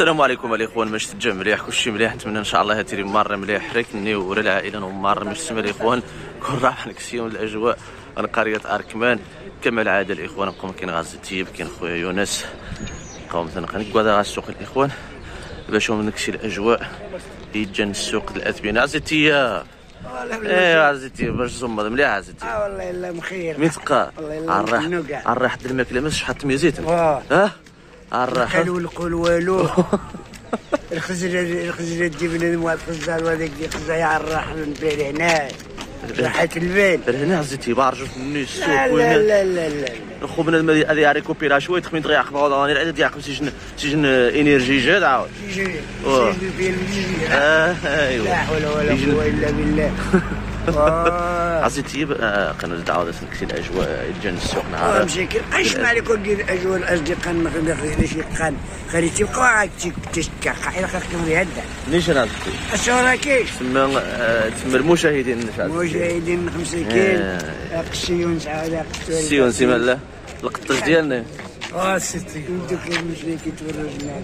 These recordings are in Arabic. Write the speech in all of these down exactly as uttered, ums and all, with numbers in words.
السلام عليكم الاخوان. باش تجا مليح كلشي مليح، نتمنى ان شاء الله هاتيري مار مليح ركني ورا العائله ومار مش سما الاخوان كون راح نكسيون الاجواء انا قريه اركمان كما العاده الاخوان. نقوم كاين غاز التيب، كاين خويا يونس، قوم تنقنك غادا غاز السوق الاخوان باش نكسي الاجواء يجن السوق الاثمنه عزيتيه. ايه عزيتي باش زمض مليح عزيتي. اه والله الا مخير متقى الراح الراح د الماكله ماش شحال ميزيت ها الراح قالوا نقول والو الخزره الخزره تجيب لنا مواد خزار وهذاك ديال الخزاره يا الراح نبيع هنا راحة البال هنا عزيتي بارجو مني السوق. لا لا لا لا لا خو بنادم هذه ريكوبيرا شويه تخمين دغيا عقب غادي العدد يعقب سجن سجن انرجي جاد عاود يجي يجي اه ايوا لا حول ولا قوه الا بالله. عزيتي قناه تعاود نكسي الاجواء يجن السوق نهار مشاكل اش ما عليك ندير الاجواء الاصدقاء ما خليناش شي قان خلي تبقى عاد تشكا خير خاصكم يهدى ليش انا عزيتي الصوره كيف تسمى تسمى المشاهدين المشاهدين مساكين قسيون سعاده قسيون سيما لا القطاش ديالنا اه ستي انتو كيمشي كيتفرجنا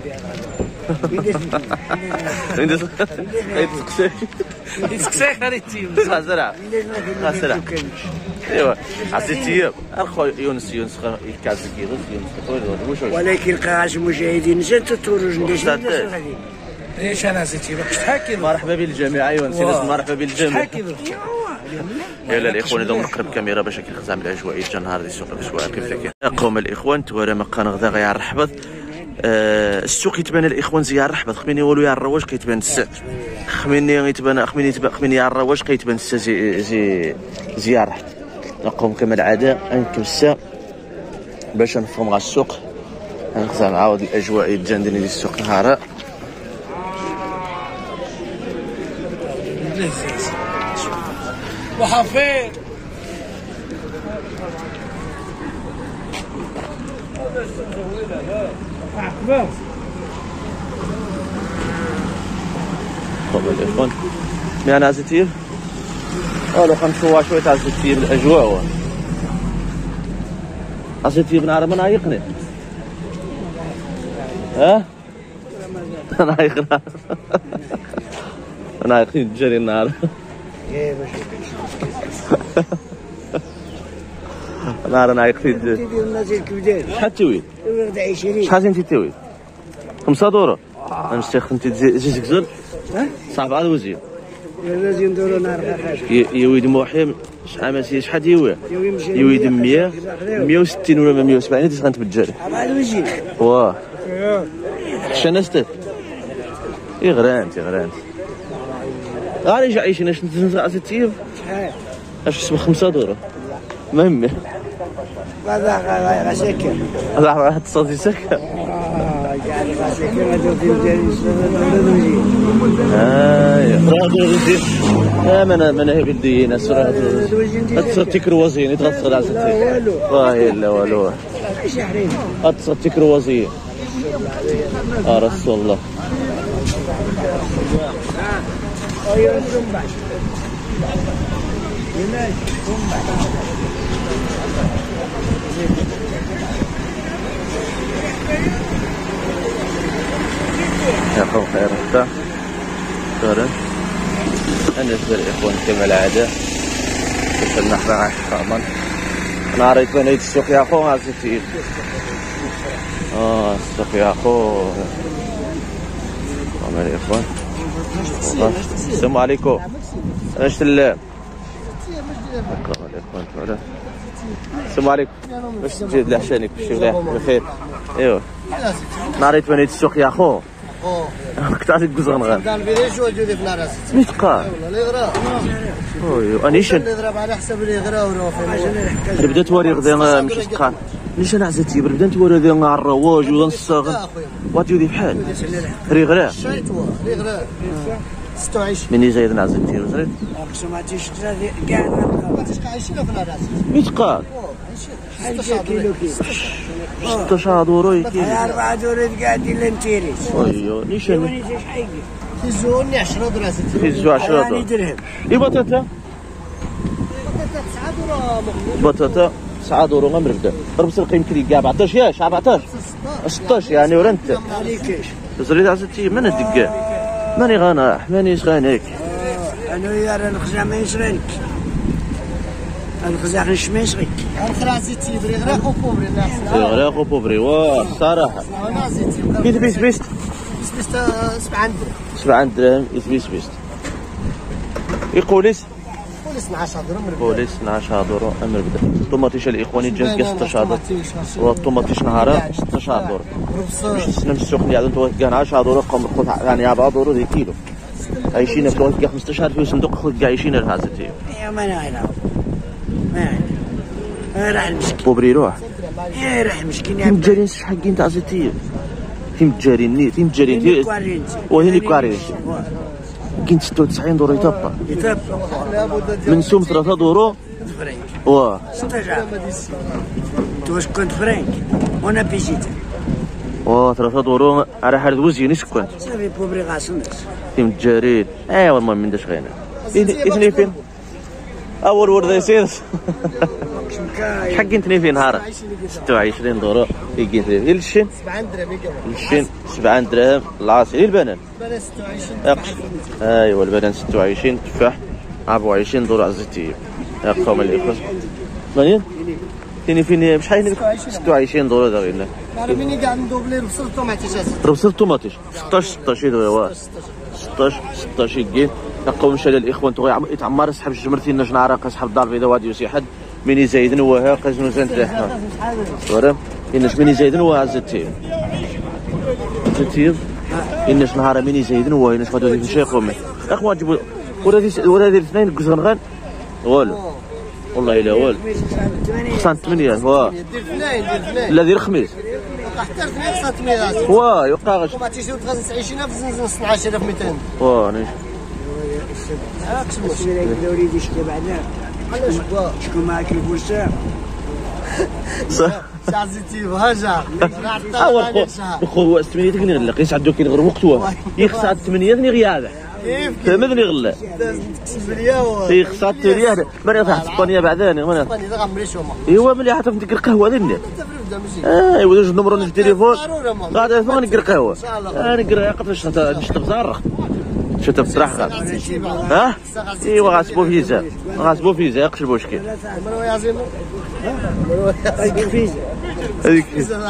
بها يتسقسي يتسقسي خريتي خسرع خسرع ايوا عسيتي اخو يونس يونس يكاز كيلو يونس ولكن قاعش المشاهدين انت تفرج ندير ليش انا زيتي باش تحكي. مرحبا بالجميع يونس مرحبا بالجميع. يلا الاخوان اذا نقرب كاميرا باش كنخزع الاجواء يجا نهار ديال السوق الاسواق كيف كاين. قوم الاخوان توارا مكان غدا غيا الرحبط آه السوق يتبان الاخوان زي الرحبط خميني والو يا الرواج كيتبان الساعه خميني يتبان خميني يتبان خميني يا الرواج كيتبان الساعه زي زي زي الرحبط. نقوم كما العاده انكم الساعه باش نفهم على السوق نخزع نعاود الاجواء يجان ديال السوق نهار وحفيظ طب الاخوان يعني عزيتي والو خنشوفوا شويه عزيتي بالاجواء عزيتي بنعرف من عايقني ها انا عايقنا انا عايقين جاري النهار نهار انا عايقين تدير نازل كبدار شحال تيويل عشرين شحال انت تيويل خمسة دورو انا مستخدم انت زيت كزل صعب على الوزين لازم ندورو نهار حاجه يويد موحي شحال ماشي شحال يوي يويد مية مية وستين ولا مية وسبعين هادي غنتبدل على الوجه واه شنستك اي غرانتي غرانتي غادي جا عايشين اش نتنزع عزيتي شحال اش اسمه خمسة دورو مهم هذا غير سكر هذا واحد صوتي سكر اه يعني سكر هذا ديال اه راه الوزين اه من من هي بدي ناس راه تصتي كروازين يتغسل على ستي والله لا والو شهرين تصتي كروازين اه رسول الله ايوه زنبع هناك زنبع يا خوف خير حتى شكرا انا زال الاخوان كما العاده وصلنا حنا على الحرمان انا ريت بان هيد السوق يا خو عزيتي اه السوق يا خو كما الاخوان. السلام عليكم انا شتل كما الاخوان تعالى السلام عليكم باش تجي لحشانك كلشي مليح بخير. ايوا ناريت بان هيد السوق يا خو كنت عارف تقول غنغان كان بيدي شو جودي في ناس متقى والله يغرا اوي انيش نضرب على حسب اللي يغرا وروفي بدا توري غدا مش تقان ليش انا عزتي بدا توري غدا مع الرواج ولا الصاغ واتيو دي بحال ري غرا شايتوا ري غرا ستة وعشرين مني زايد عزتي زريت قسماتي شترا كاع ما تشقايش له في ناس متقى ستة كيلو كيلو ستة عشر دورو أربعة دورو قاعدين لنتيريس ايوا ليش انا خزوني عشرة درهم خزو عشرة درهم اي بطاطا تسعة درهم بطاطا تسعة دورو غير مرفده ضرب سرقه يمكن كاع أربعطاش ياش أربعطاش ستطاش يعني ورنت عليكش زريت عزتي من الدقة ماني غناح ماني غانيك انا يا راه الخزع ما يشريك الخزع غيش ما يشريك الخرا زيتي بري غير خو بوبري الناس غير خو بوبري واه الصراحة انا زيتي بيست بيست بيست بيست سبعة درهم سبعة دراهم بيست بيست يقوليس قول اثناش درهم قوليس اثناش درهم امر بدا الطوماطيش الاخواني جات ستة عشر درهم والطوماطيش نهارها ستة عشر درهم باش تسنى من السوق اللي عندهم توقع عشرة درهم قام خذ يعني أربعة درهم دي كيلو عايشين في توقع خمسطاش في صندوق خذ عايشين هازتي يا ما انا ما راح المسكين بوبري روح يا راح المسكين في متجارين شحال تاع زيتي في متجارين في متجارين وهني كوارين كاين ستة وتسعين دورو يطبق منسوم ثلاثة دورو واه تو واش كنت فرانك وانا بيجيت واه ثلاثة دورو على حال وزيني شكون صافي بوبري غاسن في متجارين ايوا المهم من داش غينا اثنين فين اول ورده يصير شحال كنتني في نهار ستة وعشرين دورو يجي في الشين سبعة درهم الشين سبعة دراهم العاصي البنان البنان ستة وعشرين ايوا البنان ستة وعشرين تفاح أربعة وعشرين دورو عزتي يا قوم الاخوان مانين كاين فين بشحال ستة وعشرين دورو داغينا راه ملي كاع ندوبلي البصل الطوماطيش البصل الطوماطيش ستطاش ستطاش دورو ستطاش ستطاش يجي نقوم شال الاخوان تو يتعمر سحب الجمرتين نجنا عراق سحب دار البيضاء وادي يوسي حد ميني زايدن وها قزنو زنت احنا ورا انش ميني زايدن وها زتي زتي انش نهار ميني زايدن وها انش غادي نمشي قومي اخوان جيبوا ورا دي ورا دي الاثنين كزغنغان والو والله الا والو خصنا ثمانية واه دير اثنين دير اثنين لا دير الخميس حتى اثنين خصها ثمانية واه يبقى غاش الطوماطيش تغزل عشرين في زنزن اثناش ألف ومئتين واه نيش اقسم بالله وليدي شكون بعدنا شكون معاك البوسام صح شاع زيتي بهجا اول خو هو ثمانية تقني غلا قيس عندو كي نغرب وقتها يخسر ثمانية ثني غيابه كيف فهمتني غلا تكتب ليا يخسر ثمانية ما تحت اسبانيا بعداني ما اسبانيا غنمري شوما ايوا ملي عرفت ندير القهوه ذي منين اه ايوا جوج نمرو في التليفون غادي ما ندير قهوه انا نقرا قبل نشطب زارخ شفت بصراحه غادي ها ايوا غاسبو فيزا غاسبو فيزا يقش المشكل مروا يا عزيمو هذيك فيزا هذيك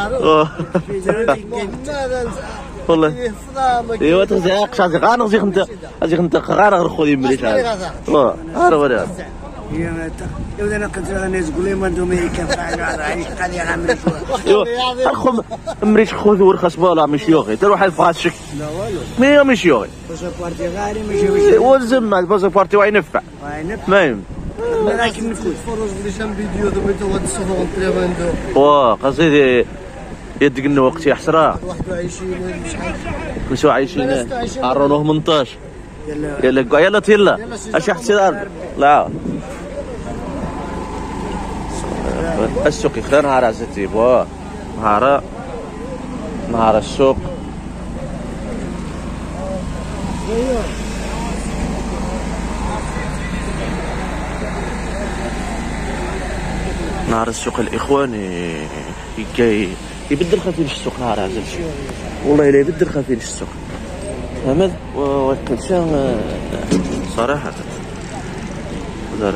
والله ايوا تغزي قش غادي غا نغزي خنت غادي خنت غا غير خذي مليش هذا واه ها راه يا متى انا كنت انا تقول لي ما ندوم هيك فعلا عايش قال عامل ايوا اخو مريش خذ ورخص بالا مش يوغي تروح الفاس شك لا والو مي مش يوغي باسبورتي غالي ماشي ولزم الباسبورتي وينفع ما يم لكن نفوت فروج بلي شام فيديو دابا تو هاد الصفو غنتريفاندو واه قصدي يدك انه وقتي حسره واحد وعشرين شحال خمسة وعشرين عرونو ثمنطاش يلا يلا يلا يلا اش احترام لا السوق خير نهار عزتي بوا نهار نهار السوق نهار السوق الاخوان جاي يبدل خفيف السوق نهار عزتي والله الا يبدل خفيف السوق فهمت وكلشان صراحه دار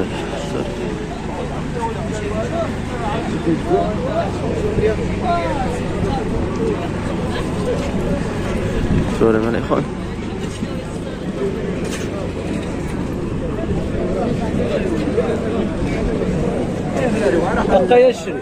سوري من الاخوان بقى يشري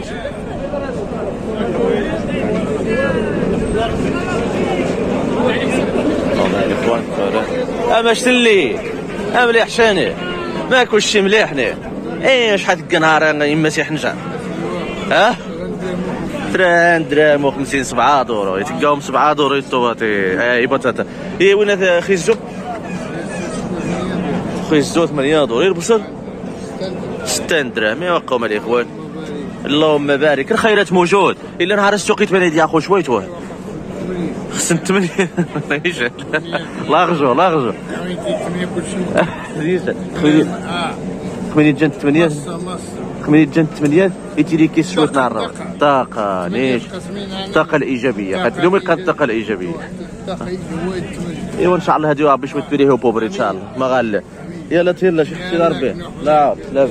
والله الاخوان اما شتلي املي حشاني ماكلش شي مليحني ايه شحال تلقى نهار يما سي حنجر ها تران درهم وخمسين سبعة دورو يتلقاهم سبعة دورو الطوماطي اي بطاطا اي وين خيزو خيزو ثمانية دورو البصل ستة دراهم يا قوم الاخوان اللهم بارك الخيرات موجود الا نهار السوق يتبان يا اخو شويتوه خصن ثمانية ماشي لاغجو لاغجو ثمانية جنت ثمانية من جات ثمانية يتيلي كيس شويه نعرف الطاقه نيش الطاقه الايجابيه قالت لهم يلقى الطاقه الايجابيه ايوا ان شاء الله هادي ربي شويه تبريه بوبري ان شاء الله ما غال يلا تيلا شي اختي ربي لا لا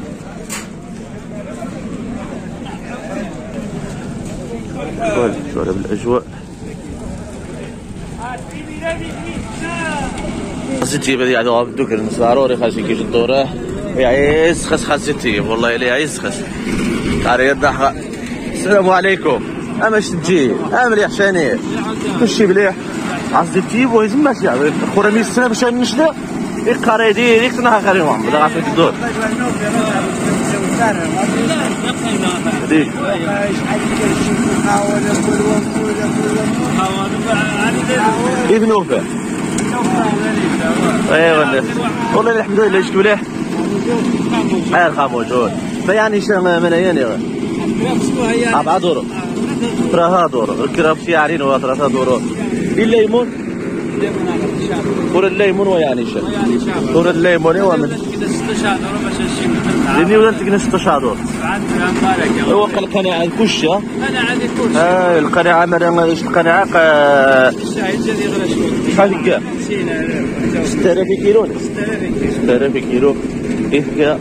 شويه بالاجواء خاصتي بدي عاد دوك ضروري خاصك كيجي الدوره يعيس خاص خاصتي والله الا يعيس خاص عاري الضحى. السلام عليكم اماش تجي مليح شاني كلشي مليح عزي تجيب ويزم ماشي يعني خويا مي السنه باش نشدا يقرا يدير يك نهار غير محمد غافي الدور هذيك ابن وفاء ايوا والله الحمد لله جيت مليح خير موجود فيعني شنو ملايين أربعة دورو ثلاثة دورو الكرافسي عارين هو ثلاثة دورو الليمون كور الليمون ويعني شنو كور الليمون هو من لاني ولا تقنا ستة دور هو القناعة الكشة انا عندي كلشي اه القناعة مثلا ايش القناعة شحال كاع ستة آلاف كيلو ستة آلاف كيلو كيف كاع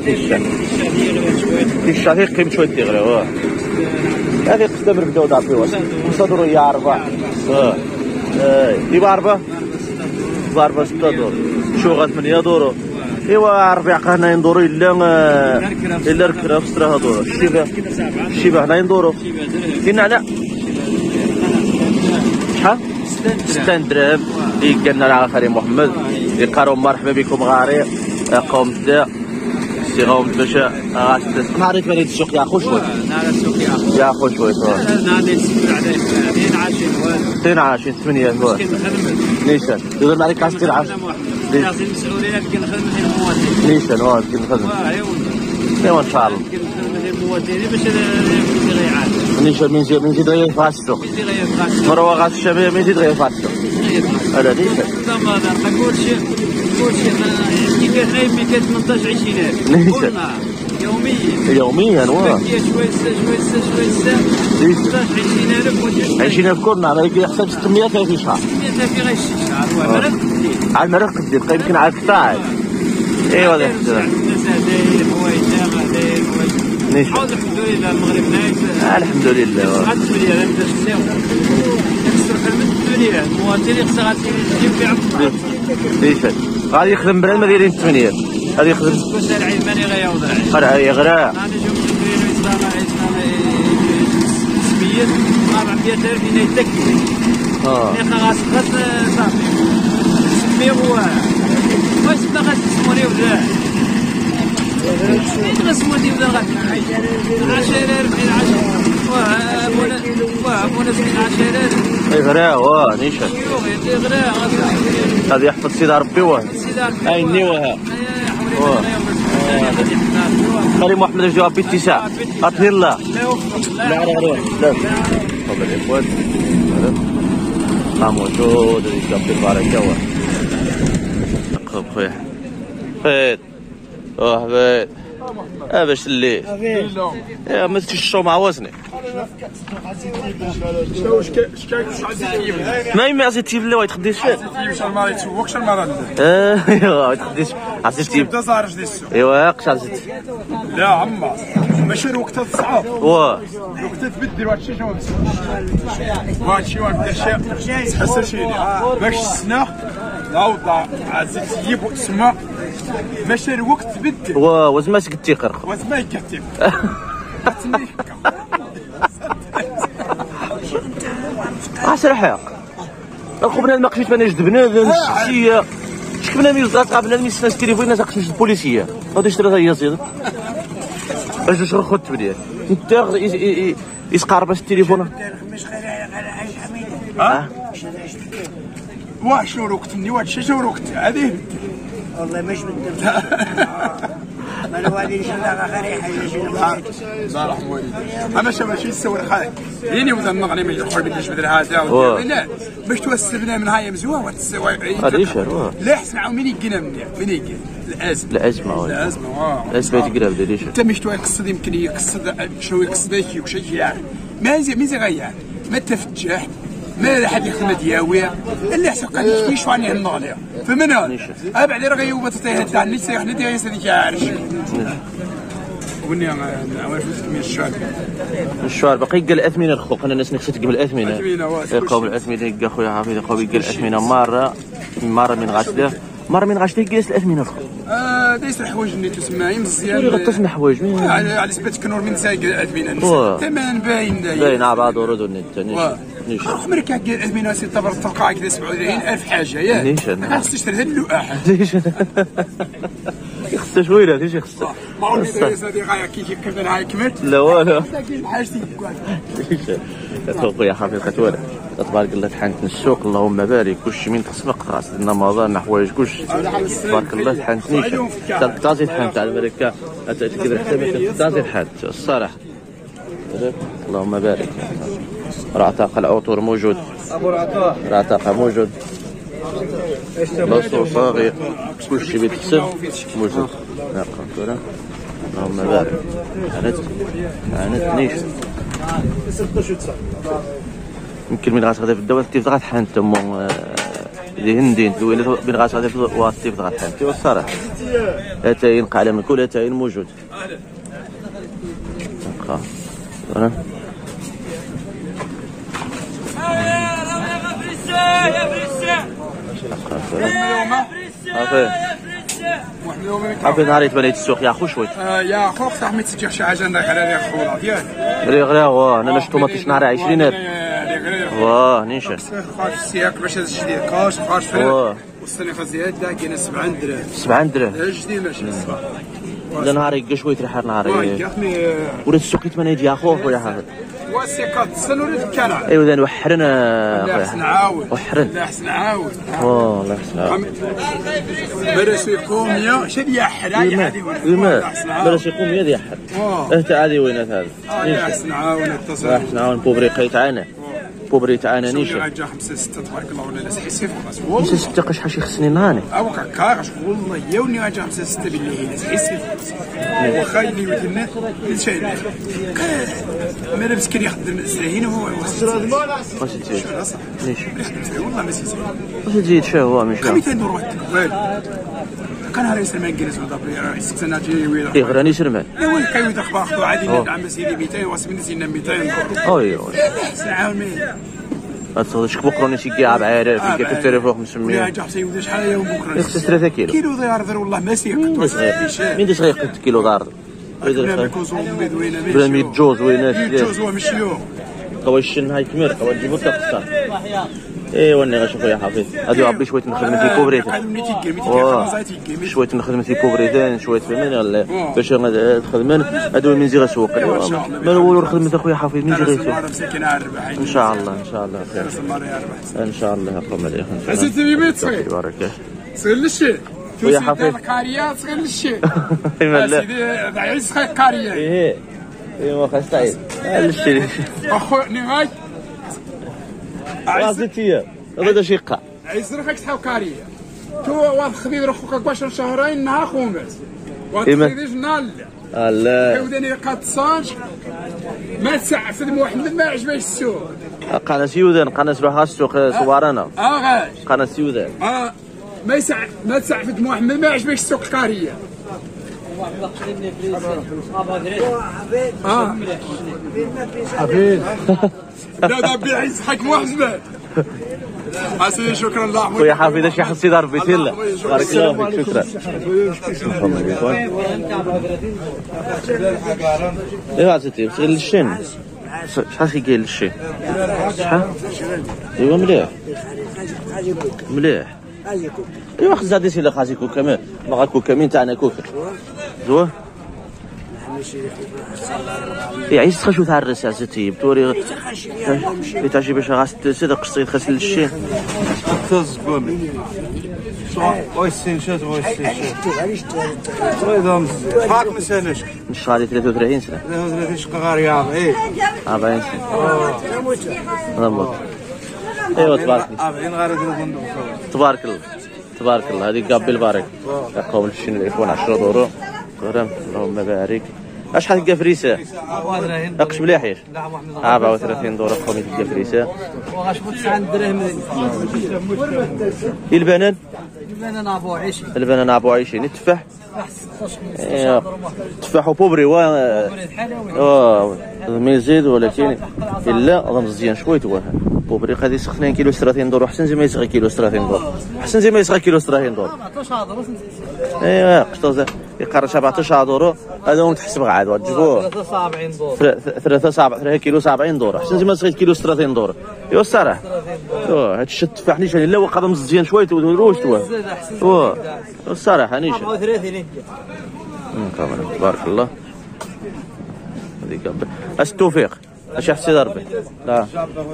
الشهر قيمة شوية تغلى واه هذه قصة نبداو نعطيوها خمسة دور هي أربعة اه ديما أربعة أربعة ستة دور شوغة ثمانية دورو ايوا ربيع هنا يندورو الا الا الكراف ثلاثة دورو الشيبة الشيبة هنا يندورو كاين على شحال؟ ستة درهم يقالنا العاخري محمد يقاروا مرحبا بكم غاري قوم الداء سي قوم باش نعرف هذا السوق يا خو شوي يا خو شوي نادي ستين عشرين ثمانية هو نيشان يقول عليك ستين عشرين نيشان واه كي نخدم ايوا ان شاء الله نيشان من زيد من زيد غير في السوق مروه غاس الشباب من زيد غير في السوق هذا نيشان كلشي كلشي كي كتعيب ملي ثمنطاش عشرين قلنا يوميا يوميا واه شويه شويه شويه شويه ثمنطاش عشرين ألف عشرين ألف كورنا على يحسب ستمية في شهر ستمية في غير شي شهر واه مرق قديم على المرق قديم يمكن على القطاع ايوا هذا داير حوايج داير حوايج نحاول الحمد لله المغرب نايس الحمد لله الحمد لله نبدا نساو نكسر الحمد لله المواطن خصها غتجيب في عمرها نيشان غادي يخدم بلا ما دايرين الثمانية غادي يخدم وسال علماني غيوضع غير يغرى انا نشوف نديرو اسلام سميت أربعمية ألف يتكي اه ملي خلاص خاص صافي نسميو واش بدا غتسموني ولا شنو غتسموني ولا عشرة أربعين عشرة واه ابونا واه ابونا سبعين عشرة يغرى واه نيشان يغرى هذا يحفظ سيدي ربي واه اي نيوها خلي محمد الجواب باتساع اطهر الله لا على غير واحد لا تفضل يا اخوان هذا موجود الجواب بالبركه واه نقب خويا فيت واه فيت اه باش الليل يا ما تشرو مع وزني ما يما عزيتي بالله وايد تخديش فيه المرة يتسوقش المرة اه ايوا وايد تخديش عزيتي بدا صارج ديال السوق ايوا قش عزيتي لا عما ماشي الوقت الصعاب واه الوقت تبدل وهادشي شنو وهادشي وبدا شي تحسن شي باش السنة نعوض عزيز تجيب تسمى ماشي الوقت تبدل واه وزما سكتي قرخ وزما يكتب عسر حق الخبنا ما قفيت انا جذبنا الشخصيه شكبنا ميوزات قابلنا الميسنا التليفون الناس قفش البوليسيه هذا اشتريتها هي زيد باش نشرو خد تبدي انت يسقار باش التليفون ها واش شنو الوقت مني واش شنو الوقت هذه والله مش بدل انا وادي ان شاء الله غير حاجه شي الله يرحم والديك انا شا ماشي يسوي الخير ليني وذا النغني ما يدخل بديش بدل هذا لا باش توسبنا من هاي مزوه وتسوي هذا يشهر لا حسن عاو مين يجينا مني مين يجي الازمه الازمه الازمه واه الازمه تقرب ليش انت مش يقصد يمكن يقصد شو يقصد يجي وش يعني ما زي ميزه غير ما تفتح ما حد يخدم دياوي اللي حسب قال لي شو عني الناليه فمن هذا ابعد راه غيوبه تطيح تاع نيت سيخ ندي يا سيدي عارش وني انا عارف من الشارع الشوار باقي قال الاثمنه الخو قلنا الناس نخشت قبل الاثمنه اثمنه قوم الاثمنه يا خويا حافظ قوي قال الاثمنه مره مره من غاسله مره من غاسله جلس الاثمنه الخو اه دايس الحوايج اللي تسمعي مزيان غطس حوايج على على سبات كنور من سايق الاثمنه ثمن باين داير باين على بعض ورد النت نيش عمرك كاع الاثمنه سي تبر تلقى كذا سبعة وثلاثين ألف حاجه ياك نيش ما خصش تشري اللؤاح نيش خصها شويه ليش خصها ما عرفتش هذه غايه كي كيف هاي كملت لا والو حاجتي خويا حقيقة ولا تبارك الله تحنت السوق اللهم بارك كلشي من تسبق راس لنا مظان حوايج كلشي تبارك الله تحنتنيش تازي تحنت على البركه كذا حتى تازي تحنت الصراحه اللهم بارك رعتاق العطور موجود رعتاق موجود بلاصتو صاغي كلشي بيتحسب موجود ناقه اللهم بارك حنت حنتنيش يمكن من غاس غادي في الدواء تيف غات حنت مو اللي هندين دويله من غاس غادي في واتيف غات حنت والصراحه اتاين قاعده من كل اتاين موجود خا انا يا بريسا حبيت نهار يتبنيت السوق يا خو شوي يا خو صح ما تسجح شي حاجه عندك على يا خو ديالك ري غرا واه انا نشطو ما تش نهار عشرين واه نيشان خاش السياق باش هذا الشيء ديال كاش خاش فيه والصنيفه زياده كاينه سبعة درهم سبعة درهم جديد ماشي سبعة لا نهار يلقى شويه ريحه نهار ورد السوق يتمنيت يا خو خويا حافظ واسيكات سنوري الكلام ايوا ذا وحرنا لا حسن عاود وحرن لا حسن عاود واه لا حسن عاود مرس يقوم يا شد يا حراي هذه وين مرس يقوم يا ذي حر انت عادي وين هذا لا حسن عاود اتصل لا حسن عاود بوبري قيتعانا بوبري تعانا نيشا جا خمسة ستة تبارك الله ولا لا حسيف خلاص خمسة ستة قش حشي خصني نهاني او كاكاش والله يوني جا خمسة ستة بالليل حسيف وخايلي ودنا شيء ما لبس كان يخدم الزين هو واش تزيد ليش والله ما تزيد واش تزيد شو هو مش مئتين دور واحد كان هذا سلمان جلس وضرب ست سنوات ويلا ايه غراني سلمان لا وين كاين اخبار خذوا عادي ندعم سيدي مئتين واسمين سيدنا مئتين ايوا عاوني اتصدش بكره نسي كاع بعارف كي كتعرف خمسمية يا جا سيدي شحال يوم بكره خصك ثلاثة كيلو كيلو ديار ذر والله ما سيك مين دي صغير كيلو دار بلا مية جوز وينات جوز ومشيو قواش هاي كمير قواش جيبو تاع ايه وني غنشوفو يا حفيظ غادي يعبي شويه من خدمتي كوبريتين شويه من خدمتي كوبريتين شويه فهماني ولا باش تخدمن هادو من زي غسوق ما هو خدمه اخويا حفيظ من زي غسوق ان شاء الله ان شاء الله خير ان شاء الله اقوم عليه عزيزي بيت صغير بارك صغير للشيء ويا حفيظ كاريا صغير للشيء لا سيدي عايز صغير كاريا ايه ايه ما خاص تعيد للشيء اخويا نهاي عزيزتي هذا شي قا عايز روحك تحاول كاريا تو واضح خذي روحك باش شهرين نهار خمس وتخذيش نال لا عاوداني قاد صانج ما تسع في محمد ما عجبش السوق قناه سيودان قناه روحها السوق صوارنا اه غاش قناه سيودان اه ما يسع ما تسع في محمد ما عجبش السوق الكاريه اه حبيب لا ده بيعز حق محمد حسين شكرا الله خويا حفيظ اش يحصي دار بيتي لا بارك الله فيك شكرا ايوا عزيزتي بغي للشين شحال كاين للشين شحال ايوا مليح مليح ايوا خص زادي سيدي خاص يكون كمان باغا كوكا مين تاعنا كوكا زوين يعيش تخشو تاع الرس عزيزتي بتوري تاجي باش غاس تسد قصيد خاص للشين تزبوني ويسين شات ويسين شات ويدهم حاك مسالش مش غادي ثلاثة وثلاثين سنة ثلاثة وثلاثين شقة رياض ايه أربعين سنة نموت ايوا تبارك الله أربعين غير الفندق تبارك الله تبارك الله. هذه قابل البارك قوم الشين الاخوان عشرة دورو كرم اللهم بارك. اش حال القفريسه؟ اقش مليح ياش أربعة وثلاثين دورو قوم القفريسه. واش تسعة دراهم. البنان البنان ابو عشرين. البنان ابو عشرين. التفاح تفاح وبوبري و اه ميزيد ولكن الا مزيان شويه هو بوبري غادي يسخن كيلو ثلاثين دور احسن زي ما يسغى كيلو ثلاثين دور احسن زي ما يسغى كيلو ثلاثين دور. ايوا قشطه يقرا سبعطاش دور هذا هو تحسب عاد تجيبوه ثلاثة وسبعين دور ثلاثة سبعة كيلو سبعين دور احسن زي ما سغيت كيلو ثلاثين دور. ايوا الصراحه ايوا هذا الشيء التفاح نيشان الا وقع مزيان شويه تروش تو هو الصراحه نيشان أربعة وثلاثين. تبارك الله. هذيك اش التوفيق اش حسي ضربي لا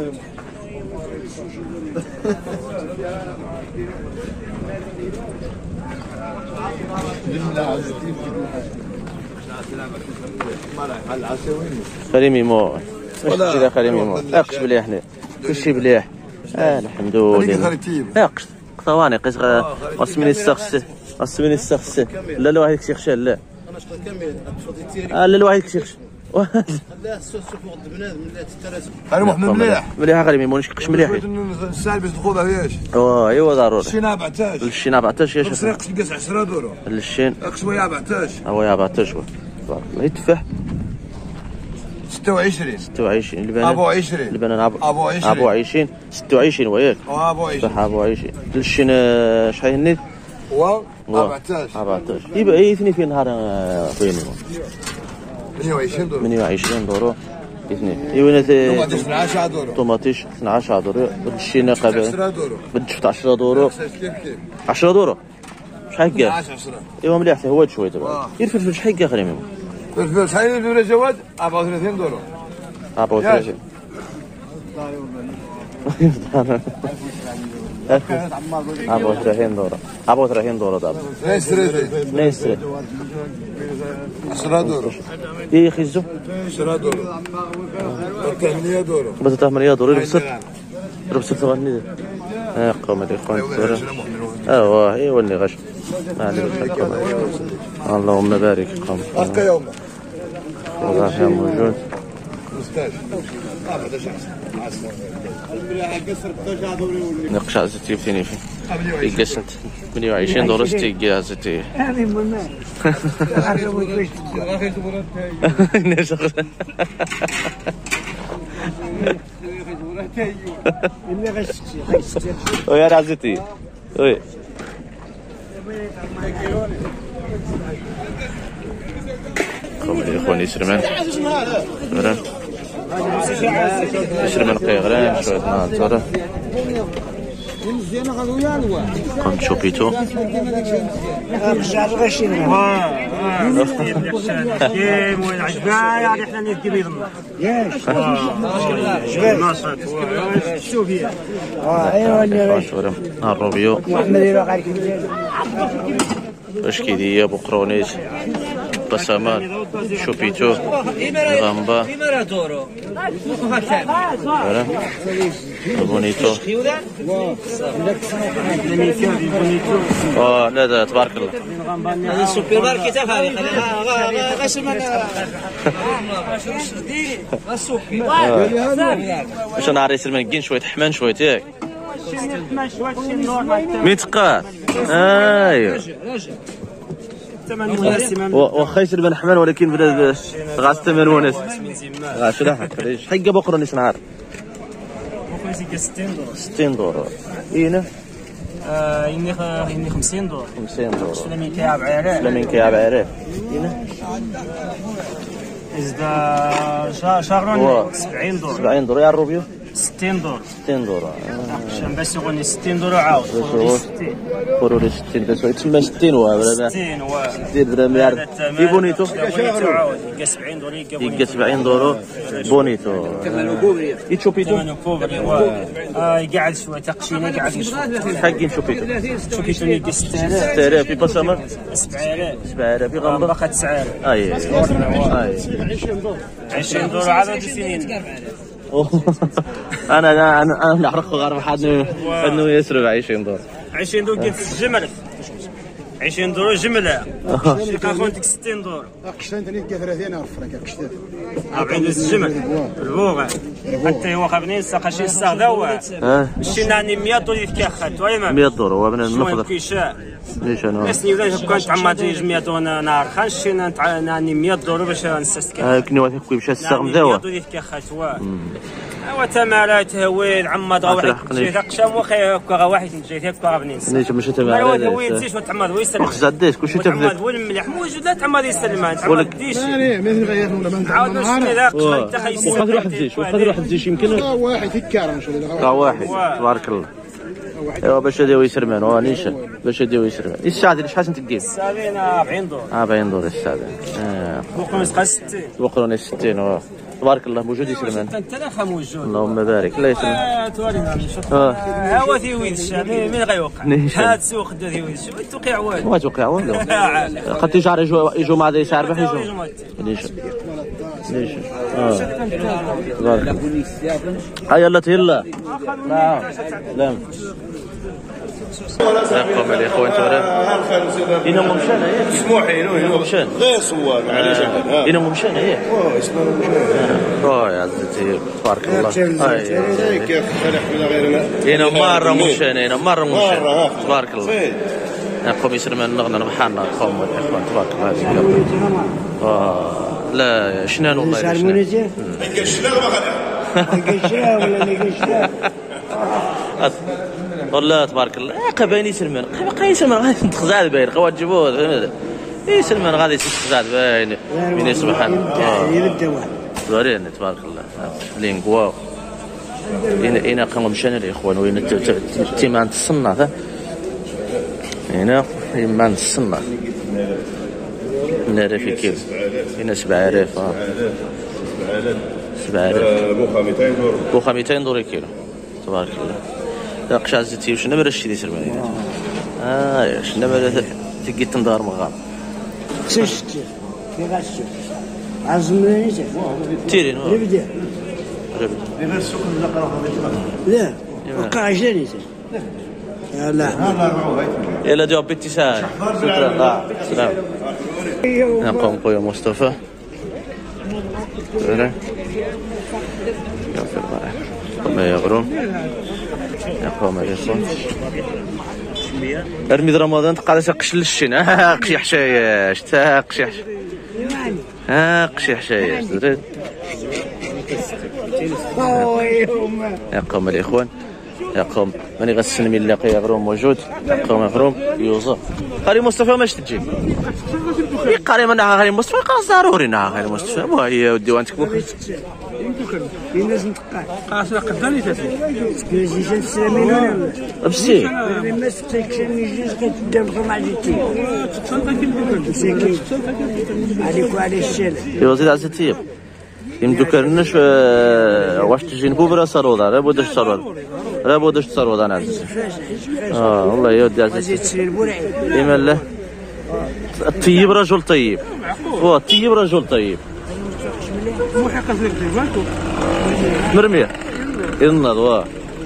خلي ميمو اش خلي ميمو اقش بليح حنا كلشي بليح. اه الحمد لله اقش ثواني قيس غاسميني السخس غاسميني السخس لا لا واحد كيخشى لا اه لا لا واحد كيخشى لا السوق بنادم لا تتراسم. انا محمد مليح مليح غير ميمونش كيقش مليح الساعه باش تاخذها ياش. اه ايوا ضروري. الشين أربعطاش. الشين أربعطاش ياش. السريق تلقاس عشرة دورو. الشين اقشوي أربعطاش. هو أربعطاش هو تبارك الله. التفاح ستة وعشرين. ستة وعشرين. البنان أبو عشرين. البنان أبو أبو عشرين. أبو عشرين ستة وعشرين وياك. أبو عشرين. صح أبو عشرين. الشين شحال هنيت؟ و أربعطاش. أربعطاش. يبقى اثنين في نهار فين ثمانية وعشرين دورو. ثمانية وعشرين دورو اثنين. ايوا طوماطيش اثناش دورو. طوماطيش اثناش دورو. الشين قبل عشرة دورو. بدك عشرة دورو. كيف كيف. عشرة دورو شحال كاع؟ عشرة. ايوا مليح هو شويه دابا. الفلفل شحال كاع خلي منهم؟ الفلفل شحال يدير جواد؟ أربعة وثلاثين دورو. أربعة وثلاثين. أربعة وثلاثين دورو. أربعة وثلاثين دورو دابا. نيستريتي. نيستري. عشرة دورو. اي خيزو عشرة دورو. ثمانية دورو. بس ثمانية دورو ربصت ربصت ثمانية. ها قوم الاخوان ايوا ايوا اللي غش اللهم بارك قوم أرقى يومك. والله موجود. نقشع زتي فيني في يقسنت ثمانية وعشرين دورو ستي كاع زتي هذه مهمة. اللي غشتي غشتي ويا رازتي وي قوم الاخوان يسرمان يسرمان قيغران شويه ناظر قمت شوبيتو الشعر غشيم وين عجبها يعني احنا ندي بيضنا ياش عجبها شوف هي اه ايوا اللي غش الروبيو محمد يروح عليك اشكيديه بقرونيس بسامان شوبيتو غامبا بونيتو اه لا لا تبارك الله هذا السوبر ماركت هذه غسل واش انا عريس المنكين شويه حمان شويه ياك مين تقاد ايوا واخا يسلم الحمال ولكن بدا غاس الثمن وناس غاش لا حق حق بقره نيش نهار ستين دور ستين دور اينا يني يني خمسين دور خمسين دور سلامين كياب عراف سلامين كياب عراف اينا إذا شهرون سبعين دور سبعين دور يا الروبيو ستين دور ستين دور عشان بس يغني ستين دور عاود ستين قولوا ستين بس تسمى ستين ولا ستين و ستين درهم يا بونيتو يلقى سبعين دور يلقى سبعين دور بونيتو يتشوبيتو قاعد شويه تقشينه قاعد يشوف حقين شوبيتو شوبيتو يلقى ستة آلاف ستة آلاف في بسامة سبعة آلاف سبعة آلاف في غامبا بقى تسعة آلاف اي اي عشرين دور عدد سنين انا انا انا نعرف غير واحد انه يسرب عشرين دور عشرين دور ديال الجمل عشرين دور جمله شي اخوتك ستين دور قشتان ثاني كا ثلاثين الفرنك قشتان أربعين دور الجمل البوغ حتى هو خابنين ساقا شي استغداو مشينا عندي مية دور يتكاخات ويما مية دور هو من النفض كيشاء ليش انا نسني ولا كنت عما تيج مية دور نهار خان شينا نعني مية دور باش نستسكن اه كني واثق كوي مشى الساغم داوا مية دور يتكاخات هو ايوا تمارات هويل عما دغا واحد جيت قشام واخا هكا واحد جيت هكا غابنين ليش مشى تمارات هويل تزيد وتعمد ويسلم خزاديش كلشي تبدا تعمد وين مليح موجود لا تعمد يسلم تعمد ديش ثاني ما غير ولا ما عاود نشتي ذاك انت خايس وخذ واحد زيش وخذ واحد زيش يمكن واحد هكا ان شاء الله كا واحد تبارك الله ايوا باش هادي يسرمان هو نيشان باش هادي يسرمان الساعه شحال تدير الساعه أربعين دور أربعين دور الساعه اه بقرون تبقى ستين بقرون ستين تبارك الله موجود يسرمان انت لا موجود اللهم بارك الله يسلمك اه تورينا نشوف اه هو ثيويد الشام من غيوقع هذا السوق دا ثيويد الشام ما توقع والو ما توقع والو قد تجار يجوا يجوا مع ذي سعر بح يجوا ليش ليش اه تبارك هيا يلا يلا نعم لا قوم الاخوان ترى هنا ممشان هي سموحي هنا ممشان غير صوان معليش هنا ممشان هي اه اسمه ممشان اه يا عزيزتي تبارك الله هاي كيف خلق من غيرنا هنا مره ممشان هنا مره ممشان تبارك الله قوم يسلمان نغنى بحالنا قوم الاخوان تبارك الله اه لا شنان والله شنان والله تبارك الله قباين يسلمان قباين يسلمان غادي نتخزعل باين خوات جبود يسلمان غادي يتخزعل باين من سبحان الله زورين تبارك الله لينغوا هنا هنا قاموا مشان الاخوان وين التيمان تصنع هنا تيمان تصنع نعرف كيف هنا سبعة آلاف اه سبعة آلاف بوخا مئتين دور بوخا مئتين دور كيلو تبارك الله لا قشع زيتي وش نمر الشي دي سلماني اه اش نمر تقي تندار مغام ششت في غشت عزمني تيري نو ربدا ربدا لا وقع جاني لا يلا جاوب باتصال شكرا سلام نقوم خويا مصطفى هنا يغفر الله ما يغرم يقوم الاخوان ارمي رمضان تقعد تقش للشين ها قشي حشاياش تا قشي حش ها قشي حشاياش درت يقوم الاخوان يقوم ماني غسل من لاقي غروم موجود يقوم غروم يوزا خالي مصطفى ماش تجي يقاري منها خالي مصطفى قاص ضروري نها خالي مصطفى مو هي ودي وانت كبوك في ناس نتقاع قاس قدامي تاتي كيجي جات السلامين ولا بسي ما ستيكش يجي كتدخل مع جيتي مسكين عليك وعلى الشارع يا زيد عزتي يمدوكرنش واش تجي نبو برا صارودا لا بودش صارودا لا بودش صارودا انا عزيز اه والله يا ودي عزيزي ايما لا الطيب رجل طيب هو الطيب رجل طيب محقق في البنكو مرميه ينض واه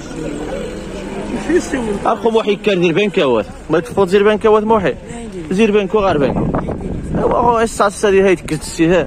اخو موحي كان دير بنكاوات ما تفوت زير بنكاوات موحي زير بنكو غير بنكو هو الساعه السادسه هاي تكتسيها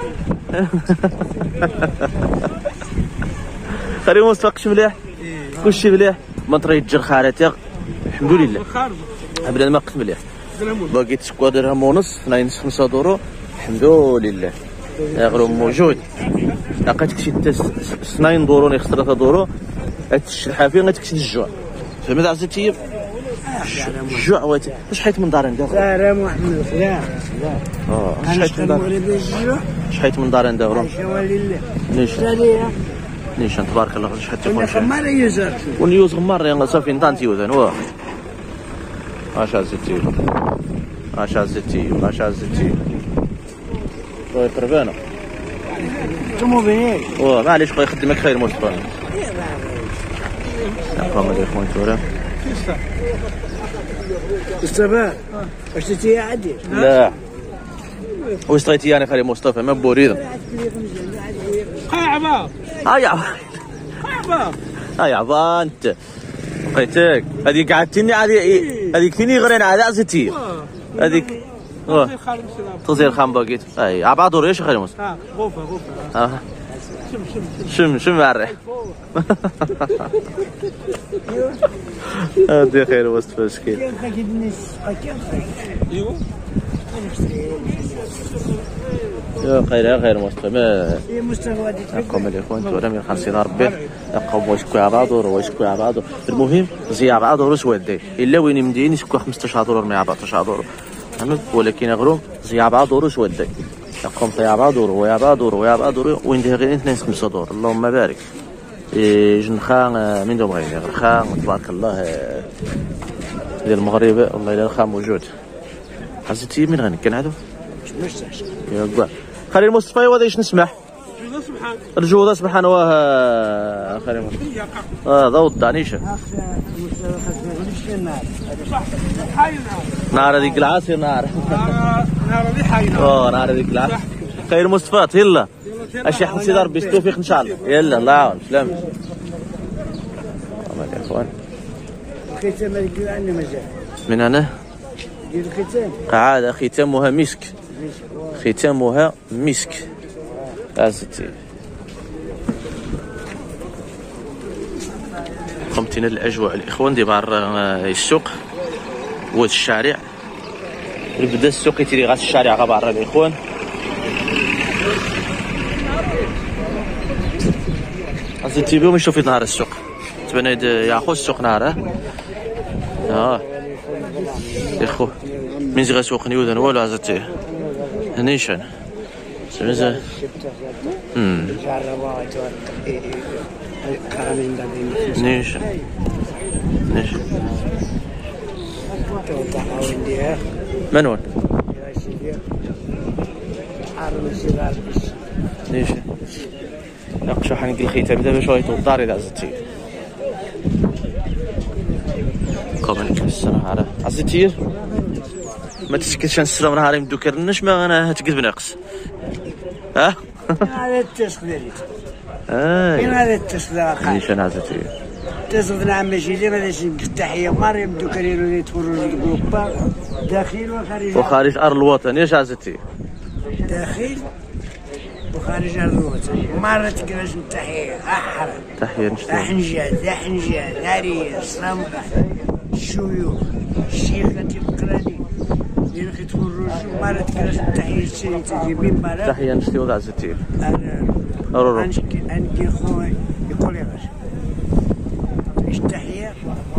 خلي مصطفى مليح كلشي مليح منطري الجر خارتي الحمد لله بلا ما قت مليح باقي تسكوا درهم ونص اثنين خمسة دورو الحمد لله غير موجود لقيت كشي اثنين دورو ناقص ثلاثة دورو هادشي الحافي غتكشي الجوع فهمت عزيزتي الجوع واتي واش حيت من دار عندها سلام محمد لا اه شحال من دار شحال من دار عندها ورا ليش ليش تبارك الله شحال تكون شحال ما يوزر ونيوز غمار يا صافي نطانتي يوزن واه اش عزتي اش عزتي اش عزتي خويا قربانه كمو بيني واه معليش خويا يخدمك خير مصطفى نقوم الاخوان تورا مصطفى واش تي عادي لا واش طغيتي انا خالي مصطفى ما بوريد قاعبه ها يا قاعبه ها يا انت بقيتك هذيك قعدتني عادي هذيك تيني غير انا عاد عزتي هذيك واه تغزير خام باقيت اي عباد دور ايش خير موس ها غوفه غوفه اه شم شم مع الريح هادي خير وسط فاشكي يا خير يا خير مستمع قوم الاخوان تورا من خمسين ربي قوم واش كوا بعضور واش كوا بعضور المهم زي بعضور واش ودي الا وين مدين يشكوا خمسطاش دولار مع أربعطاش دولار فهمت ولكن غرو زي بعضور واش ودي قوم طيا بعضور ويا بعضور ويا بعضور وين دي غير اثنين خمسة دولار اللهم بارك جنخا من دوم غير خا تبارك الله ديال المغرب والله الا الخا موجود حسيتي من غني كان هذا يا كاع خلي المصطفى هذا ايش نسمح الجوده سبحان الله خلي اه ضوض دانيش نار هذيك العصير نار نار اللي حايله اه نار هذيك العصير خير مصطفى يلا اش يحفظ سيدي ربي التوفيق ان شاء الله يلا الله يعاون سلام يا اخوان الختام اللي عندنا مازال من انا ديال الختام قاعده ختامها مسك ختامها مسك أزتي قمتنا الأجواء الإخوان دي بار السوق واد الشارع بدا السوق يتيري غاس الشارع غا برا الإخوان أزتي بيوم يشوف نهار السوق تبان ياخو السوق نهار اه إخو من زغا سوق نيوذن والو أزتي هنيشان سمزة امم نيش نيش منون نيش نقشو حنق الختام دابا شويه الدار اذا عزتي قبل السنه هذا عزتي ما تسكتش نسرا من نهار يمدو كرنش ما انا تقد بناقص ها هذا التسخير اه فين هذا التسخير ليش انا عزتي تصدنا عم شي ما داش التحيه مريم دو كريرو يتفرجوا الجروبا داخل وخارج وخارج ارض الوطن ايش عزتي داخل وخارج ارض الوطن مرة كلاش التحيه احرى تحيه نشتي حنجه حنجه ناريه صمغه الشيوخ الشيخه القراني اللي كيتفرجوا مرة كلاش التحيه سي تجيبين مرة تحيه نشتي وضع عزتي انا رورو عندي خويا يقول لي غاش ايش التحيه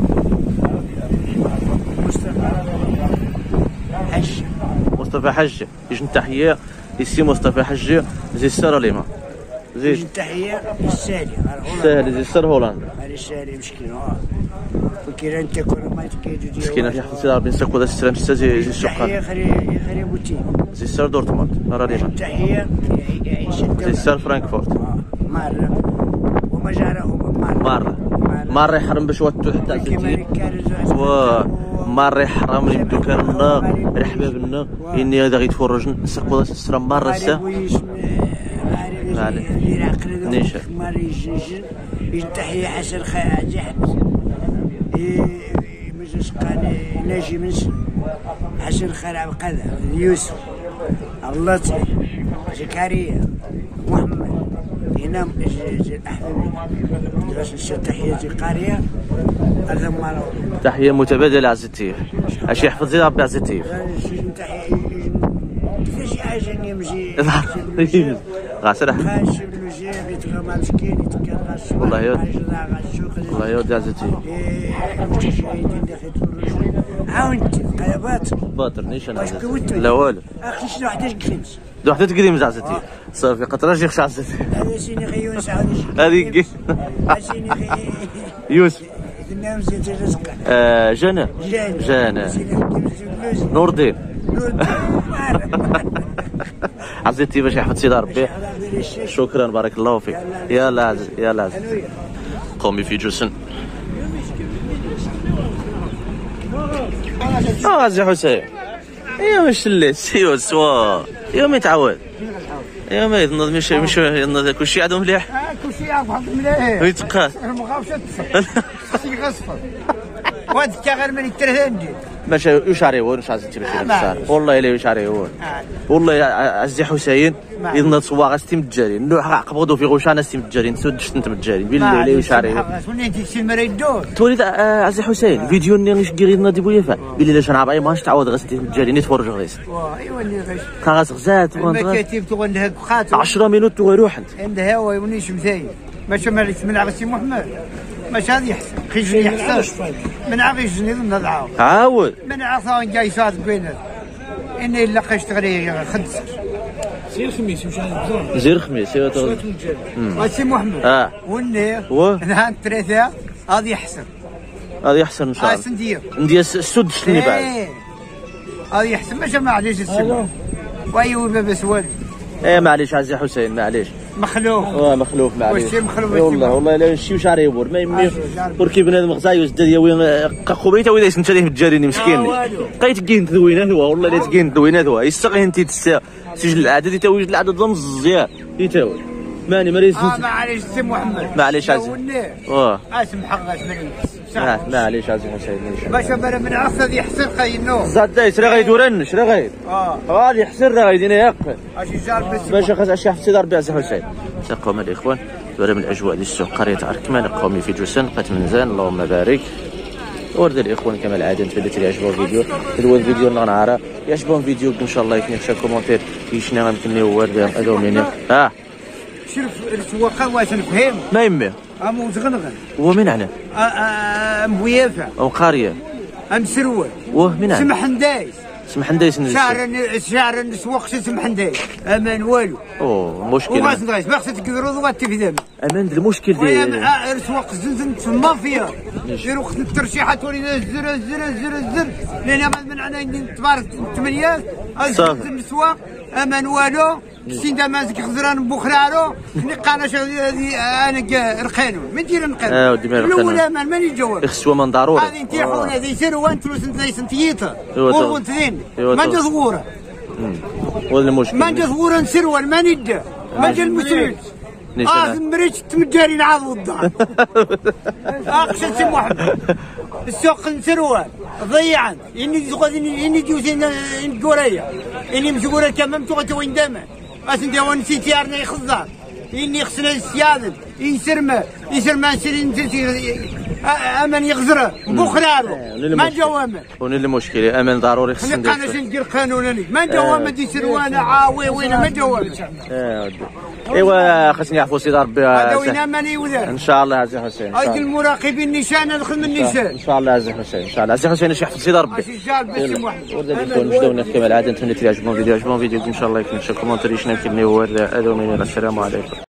مصطفى حج مصطفى حج يجي تحيه يسي مصطفى حج زي السر ليما زي التحيه السالي سهل زي السر هولندا هذا السالي مسكين اه وكيرا انت كل ما تكيدو ديال مسكينه في حفظ ربي نسكو ذا السلام ستا زي زي السوق التحيه خري خري بوتين زي السر دورتموند نرى ليما التحيه زي السر فرانكفورت مره وما جارهم مره مره مره يحرم باش واتو حتى عزتي و مره يحرم يبدو كان رحبابنا اني هذا غيتفرج نسقو ذا السلام مره السا نيشا التحيه حسن خاجي مجلس قال ناجي منسن حسن خالع بقذا يوسف اللطيف زكريا محمد هنا الاحباب درس تحيه قاريه هذا ما تحيه متبادله عزتي اش يحفظ زي ربي عزتي تحيه كيفاش حاجه نمشي غاسر خاش بلوجي بيتغمى مسكين يتكرر والله يا والله يا عزتي المتشاهدين اللي خيتفرجوا عاونتي هذا باطل باطل نيش انا لا والو اخي شنو وحداش قريمس دو حتى تقديم عزتي صافي قطره شيخ عزتي هذا سيني غي يونس عاود هذيك سيني غي يوسف الناس زيد الرزق آه جنى جنى نور الدين عزيزتي باش يحفظ سيدي ربي شكرا بارك الله فيك يلا عزيز يلا عزيز قومي في جسن اه عزيز حسين ايوا واش الليت سيوا سوا ايوا ما يتعود يا ما يظن ماشي ماشي يظن كلشي عندهم مليح. اه كلشي يعرف مليح. ويتقى. ما بغاوش تصل. خصك غصفر. واد غير من الترهندي. باش يشعريون واش عزتي باش يصار والله الا يشعريون والله عزي حسين يظن تصوا غا ستي متجارين نوع قبضوا في غوشانه ستي متجارين سود شتنت متجارين بالله الا يشعريون وليت شي مرا يدور تولي عزي حسين فيديو نيش غير نادي بويفا بالله لا شنعب اي ماش تعاود غا ستي متجارين يتفرج غيس ايوا اللي غيش خلاص غزات المكاتب تغنهك خاطر عشرة مينوت تروح انت عندها هو يونيش مزاين ماشي مالك من عرسي محمد ماشي هذا يحسن خيجني يحسن من عغيجني ضمن العاو عاود من عصان جاي صاد بينه اني الا قشتغلي خدس سير خميس مش عارف زير خميس يا تغل ماشي محمد اه والنير و نهار الثلاثاء هذا يحسن هذا يحسن ان شاء اه الله سندير ندير السود شني بعد هذا يحسن ماشي معليش السما وايوا بابا سوالي ايه معليش عزي حسين معليش مخلوق اه مخلوف معليش واش مخلوف والله والله الا شي شعري يبور ما يمي وركي بنادم غزاي وزد ديال وين قبيته وين يسنت ليه بالجاريني مسكين لقيت كاين دوينات هو والله الا كاين دوينات هو يستغي انت تسا سجل العدد يتوجد العدد ضم الزيار يتاوي ماني مريض اه معليش سي محمد معليش عزي اه اسم حق اسم معليش عزي حسين باش بلا من عصا يحسن خاينو زاد دايس راه غيدورن شرا غير اه اه يحسن راه غيدينا ياق اجي جار بس باش خاص اشي حفصي ضرب عزي حسين تقوم الاخوان دوره من الاجواء ديال السوق قريه عركمان قومي في جوسن قت منزان اللهم بارك ورد الاخوان كما العاده نتمنى لي يعجبوا الفيديو هو الفيديو نغنعرا يعجبهم فيديو ان شاء الله يكون شي كومونتير يشنا يمكن لي هو هذا منين اه شوف السواقه واش نفهم ما يمي امو زغنغن هو من هنا ام بويافه او قريه ام سروال واه من هنا سمح ندايس سمح ندايس شعر شعر نسوق سمح ندايس امان والو اوه مشكل وغاز ندايس ما خصك تقدروا وغاتفدم امان المشكل ديال سواق زنزن في المافيا يديروا وقت الترشيحات ولينا الزر الزر الزر الزر لان من عنا تبارك ثمانيات زنزن السواق امان والو سيدا مازك خزران بوخرارو نقانا انا رقانو ما ندير نقانو اه ودي ما رقانو الاول امان ماني جواب خصو من ضروري هذه نتيحون هذه يسيروا وانت لي سنتيتا ايوا وانت ذين ما جا ظهوره ولا المشكل ما جا ظهوره نسروا ما ندى ما جا المسلم اه مريت تمجاري نعاود الدار اقصد سي محمد السوق نسروال ضيعا اني غادي اني جوزين القريه اني مزوره كمان تو وين دام اسندي وين سيتيارنا يخزر اني خصنا السيادة يسرما يسرما سيرين امان يغزر بوخرارو ما جوامه وني المشكل امان ضروري خصنا انا ندير قانونني ما جوامه دي سروانا عاوي وين ما جوامه ايوا خصني يعفو سيدي ربي هذا وين اماني وذا ان شاء الله عزيز حسين هاي المراقبين النشان نخدم النشان ان شاء الله عزيز حسين ان شاء الله عزيز حسين يحفظ سيدي ربي ورد يكون جدونا كما العاده نتمنى لكم يعجبكم فيديو عجبكم فيديو ان شاء الله يكون شي كومونتير يشنا كيبني هو هذا السلام عليكم.